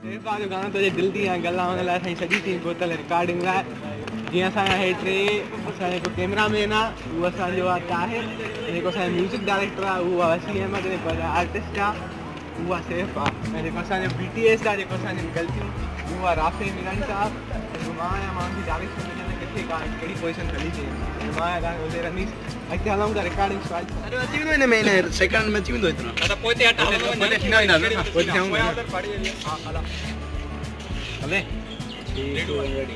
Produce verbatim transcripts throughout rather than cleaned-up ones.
सैफा जो गानो तुझे दिल दियां गल्लां हुन लाइ साईं सॼी टीम बोतल रिकॉर्डिंग लाइ जीअं असांजा हे टे असांजो जेको कैमरामैन आहे उहो असांजो आहे ताहिर, जेको असांजो म्यूज़िक डायरेक्टर आहे उहो आहे वसी अहमद, जेको आर्टिस्ट आहे उहो आहे सैफ आहे, ऐं जेको असांजो बी टी एस आहे जेको असांजी ग़लतियूं उहो आहे राफ़ी मिरानी साहब, जेको मां आहियां मां उनजी तारीफ़ में किथे का कहिड़ी पोजीशन हली थी मां आहियां तव्हांखे उज़ैर रमीज़ अॻिते हलूं था रिकॉर्डिंग स्टार्ट। अरे अची वेंदो हिन में हिन सेकंड में अची वेंदो एतिरो त पोइ ते हटा पोइ ते थींदा वेंदा पोइ ते थियूं हा हला हले ठीक रेडी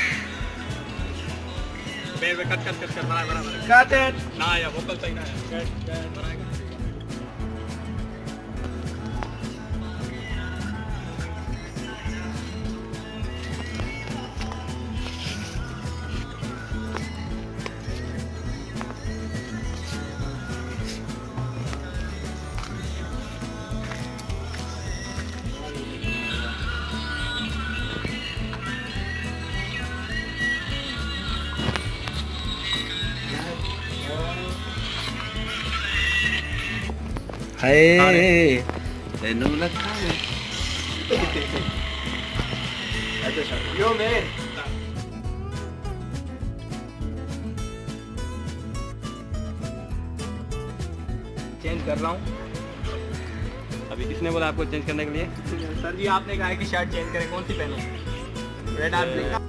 बे बे कट कट कट बराबर बराबर कट ना या वोकल सही ना कट कट बराबर। हाय तेनू लखा यो मैन चेंज कर रहा हूँ अभी। किसने बोला आपको चेंज करने के लिए? सर जी आपने कहा है कि शर्ट चेंज करें, कौन सी पहनो? Red or black?